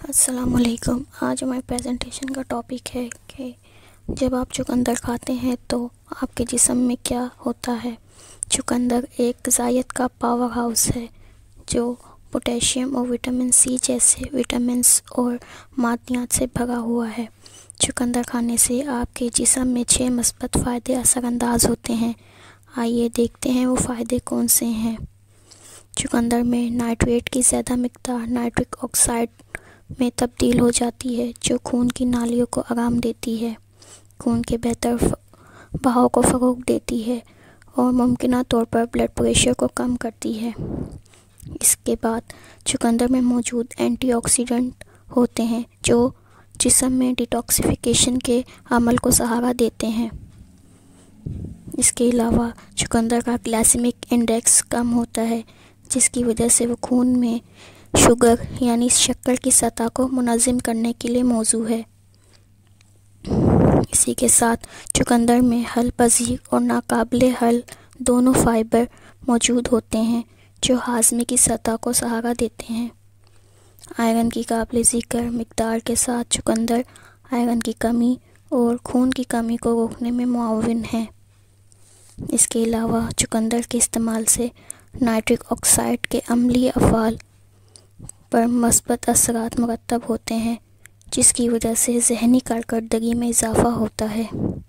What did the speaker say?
السلام علیکم۔ آج ہماری پریزنٹیشن کا ٹاپک ہے کہ جب آپ چقندر کھاتے ہیں تو آپ کے جسم میں کیا ہوتا ہے۔ چقندر ایک غذائیت کا پاور ہاؤس ہے جو پوٹیشیم اور وٹامن سی جیسے وٹامنس اور معدنیات سے بھرا ہوا ہے۔ چقندر کھانے سے آپ کے جسم میں 6 مثبت فائدے اثر انداز ہوتے ہیں۔ آئیے دیکھتے ہیں وہ فائدے کون سے ہیں۔ چقندر میں نائٹریٹ کی زیادہ مقدار نائٹرک آکسائڈ میں تبدیل ہو جاتی ہے جو خون کی نالیوں کو آرام دیتی ہے، خون کے بہتر بہاؤ کو فروغ دیتی ہے اور ممکنہ طور پر بلڈ پریشر کو کم کرتی ہے۔ اس کے بعد چقندر میں موجود اینٹی آکسیڈنٹ ہوتے ہیں جو جسم میں ڈیٹاکسیفیکیشن کے عمل کو سہارا دیتے ہیں۔ اس کے علاوہ چقندر کا گلائسیمک انڈیکس کم ہوتا ہے جس کی وجہ سے وہ خون میں شوگر یعنی شکر کی سطح کو منظم کرنے کے لیے موزوں ہے۔ اسی کے ساتھ چقندر میں حل پذیر اور ناقابل حل دونوں فائبر موجود ہوتے ہیں جو ہاضمے کی سطح کو سہارا دیتے ہیں۔ آئرن کی قابل ذکر مقدار کے ساتھ چقندر آئرن کی کمی اور خون کی کمی کو روکنے میں معاون ہے۔ اس کے علاوہ چقندر کے استعمال سے نائٹرک آکسائڈ کے عملی افعال پر مثبت اثرات مرتب ہوتے ہیں جس کی وجہ سے ذہنی کارکردگی میں اضافہ ہوتا ہے۔